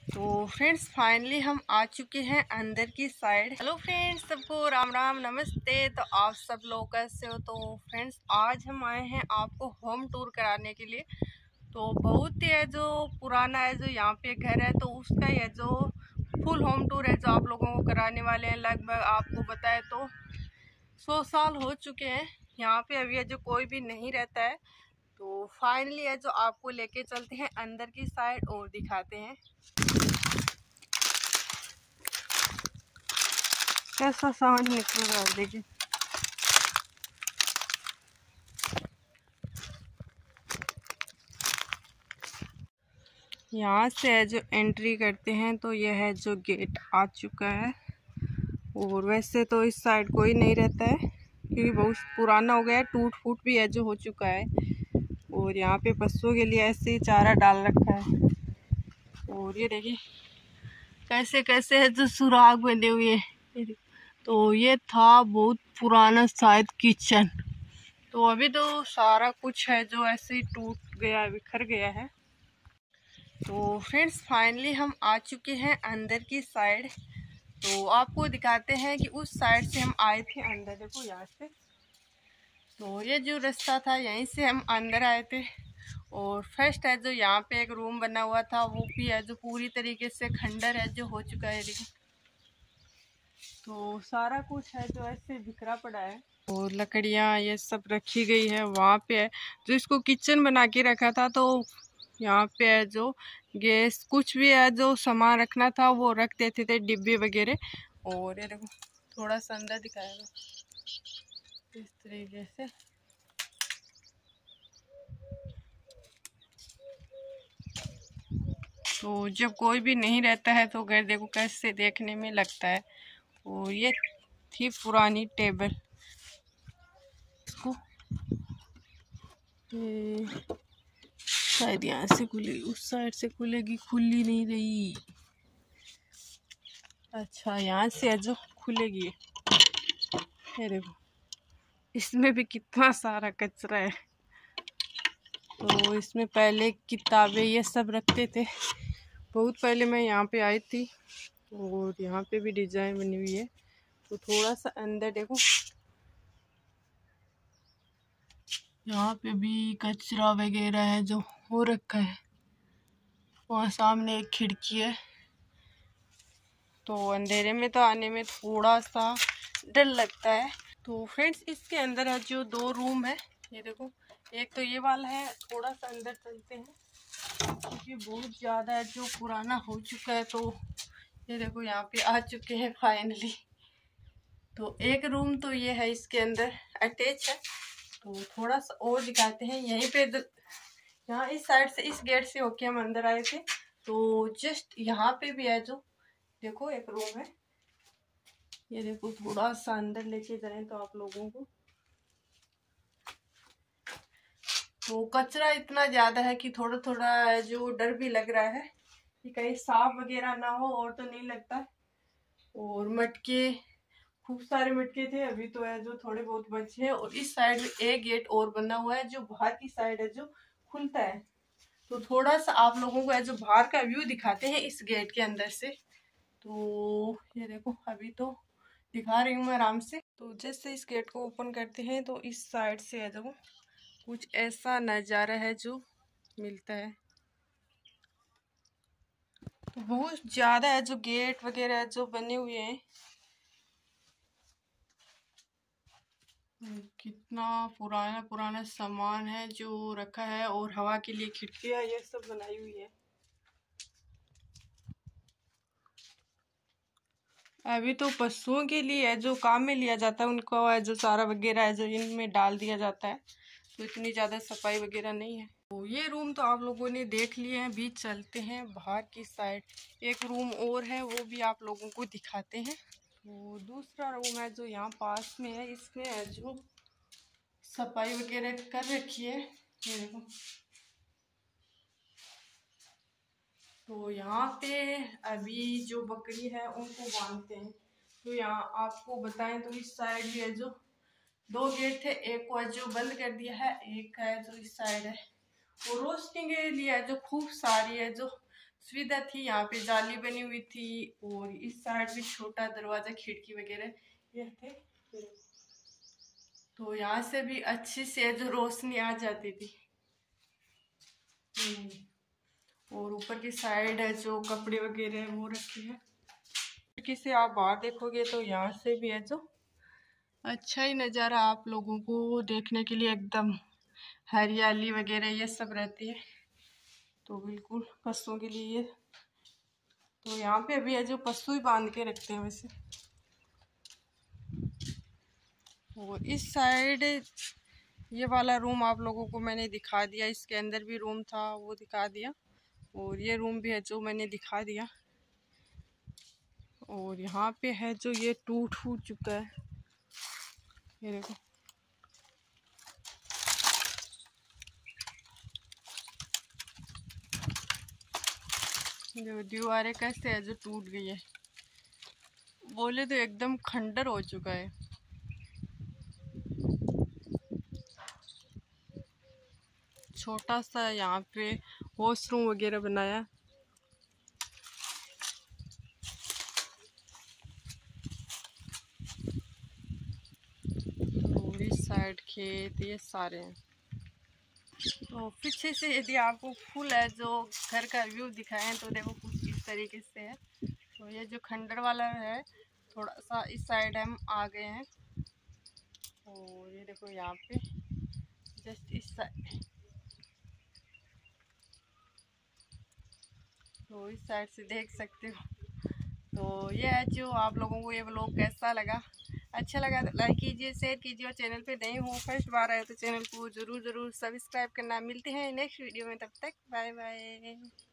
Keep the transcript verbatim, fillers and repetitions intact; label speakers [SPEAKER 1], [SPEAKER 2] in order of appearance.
[SPEAKER 1] तो friends finally हम आ चुके हैं अंदर की साइड। हेलो फ्रेंड्स, सबको राम राम नमस्ते। तो आप सब लोग कैसे हो? तो फ्रेंड्स आज हम आए हैं आपको होम टूर कराने के लिए। तो बहुत ही है जो पुराना है जो यहाँ पे घर है, तो उसका ही है जो फुल होम टूर है जो आप लोगों को कराने वाले हैं। लगभग आपको बताए तो सौ साल हो चुके हैं यहाँ पे, अभी है जो कोई भी नहीं रहता है। तो फाइनली है जो आपको लेके चलते हैं अंदर की साइड और दिखाते हैं कैसा साउंड निकल रहा है। देखिए यहाँ से है जो एंट्री करते हैं तो यह है जो गेट आ चुका है। और वैसे तो इस साइड कोई नहीं रहता है क्योंकि बहुत पुराना हो गया है, टूट फूट भी है जो हो चुका है। और यहाँ पे पशुओं के लिए ऐसे ही चारा डाल रखा है। और ये देखिए कैसे कैसे है जो सुराग बने हुए हैं। तो ये था बहुत पुराना शायद किचन। तो अभी तो सारा कुछ है जो ऐसे ही टूट गया, बिखर गया है। तो फ्रेंड्स फाइनली हम आ चुके हैं अंदर की साइड। तो आपको दिखाते हैं कि उस साइड से हम आए थे अंदर। देखो यहाँ से, तो ये जो रास्ता था यहीं से हम अंदर आए थे। और फर्स्ट है जो यहाँ पे एक रूम बना हुआ था वो भी है जो पूरी तरीके से खंडर है जो हो चुका है। देखिए तो सारा कुछ है जो ऐसे बिखरा पड़ा है और लकड़ियाँ ये सब रखी गई है। वहाँ पे है जो इसको किचन बना के रखा था। तो यहाँ पे है जो गैस कुछ भी है जो सामान रखना था वो रख देते थे, डिब्बे वगैरह। और ये देखो थोड़ा सा अंदर दिखाएगा इस तरीके से। तो जब कोई भी नहीं रहता है तो घर देखो कैसे देखने में लगता है। और ये थी पुरानी टेबल, इसको शायद यहाँ से खुलेगी, उस साइड से खुलेगी, खुली नहीं रही। अच्छा यहाँ से है जो खुलेगी। ये देखो इसमें भी कितना सारा कचरा है। तो इसमें पहले किताबें ये सब रखते थे। बहुत पहले मैं यहाँ पे आई थी और यहाँ पे भी डिजाइन बनी हुई है। तो थोड़ा सा अंदर देखो, यहाँ पे भी कचरा वगैरह है जो हो रखा है। वहाँ सामने एक खिड़की है। तो अंधेरे में तो आने में थोड़ा सा डर लगता है। तो फ्रेंड्स इसके अंदर है जो दो रूम है। ये देखो एक तो ये वाला है, थोड़ा सा अंदर चलते हैं क्योंकि बहुत ज़्यादा है जो पुराना हो चुका है। तो ये देखो यहाँ पे आ चुके हैं फाइनली। तो एक रूम तो ये है इसके अंदर अटैच है। तो थोड़ा सा और दिखाते हैं यहीं पे। यहाँ इस साइड से इस गेट से होके हम अंदर आए थे। तो जस्ट यहाँ पे भी है जो देखो एक रूम है। ये देखो थोड़ा सा अंदर लेके जाए तो आप लोगों को, तो कचरा इतना ज्यादा है कि थोड़ा थोड़ा जो डर भी लग रहा है कि कहीं सांप वगैरह ना हो, और तो नहीं लगता। और मटके खूब सारे मटके थे, अभी तो है जो थोड़े बहुत बचे हैं। और इस साइड में एक गेट और बना हुआ है जो बाहर की साइड है जो खुलता है। तो थोड़ा सा आप लोगों को है जो बाहर का व्यू दिखाते हैं इस गेट के अंदर से। तो ये देखो अभी तो दिखा रही हूँ मैं आराम से। तो जैसे इस गेट को ओपन करते हैं तो इस साइड से है देखो कुछ ऐसा नज़ारा है जो मिलता है। तो बहुत ज़्यादा है जो गेट वगैरह जो बने हुए हैं। कितना पुराना पुराना सामान है जो रखा है। और हवा के लिए खिड़कियाँ ये सब बनाई हुई है। अभी तो पशुओं के लिए है जो काम में लिया जाता है, उनको है जो चारा वगैरह है जो इनमें डाल दिया जाता है। तो इतनी ज़्यादा सफाई वगैरह नहीं है। तो ये रूम तो आप लोगों ने देख लिए हैं। बीच चलते हैं बाहर की साइड, एक रूम और है वो भी आप लोगों को दिखाते हैं। तो दूसरा रूम है जो यहाँ पास में है, इसमें है जो सफाई वगैरह कर रखी है। ये देखो तो यहाँ पे अभी जो बकरी है उनको बांधते हैं। तो यहाँ आपको बताएं तो इस साइड भी है जो दो गेट थे, एक को जो बंद कर दिया है, एक है जो इस साइड है। और रोशनी के लिए जो खूब सारी है जो सुविधा थी। यहाँ पे जाली बनी हुई थी और इस साइड भी छोटा दरवाजा खिड़की वगैरह ये थे, तो यहाँ से भी अच्छी से जो रोशनी आ जाती थी। और ऊपर की साइड है जो कपड़े वगैरह वो रखे हैं। खिड़की से आप बाहर देखोगे तो यहाँ से भी है जो अच्छा ही नज़ारा आप लोगों को देखने के लिए, एकदम हरियाली वगैरह ये सब रहती है, तो बिल्कुल पशुओं के लिए। तो यहाँ पे अभी है जो पशु ही बांध के रखते हैं वैसे। और इस साइड ये वाला रूम आप लोगों को मैंने दिखा दिया, इसके अंदर भी रूम था वो दिखा दिया, और ये रूम भी है जो मैंने दिखा दिया। और यहाँ पे है जो ये टूट फूट चुका है, ये देखो। जो दीवारें कैसे है जो टूट गई है, बोले तो एकदम खंडर हो चुका है। छोटा सा यहाँ पे वॉशरूम वगैरह बनाया। और इस साइड खेत ये सारे हैं। तो पीछे से यदि आपको फुल है जो घर का व्यू दिखाएं तो देखो कुछ इस तरीके से है। तो ये जो खंडर वाला है थोड़ा सा इस साइड हम आ गए हैं। और ये देखो यहाँ पे जस्ट इस साइड, तो इस साइड से देख सकते हो। तो ये है जो आप लोगों को ये व्लॉग कैसा लगा, अच्छा लगा तो लाइक कीजिए, शेयर कीजिए, और चैनल पे नए हो फर्स्ट बार आए तो चैनल को ज़रूर ज़रूर सब्सक्राइब करना। मिलते हैं नेक्स्ट वीडियो में, तब तक बाय बाय।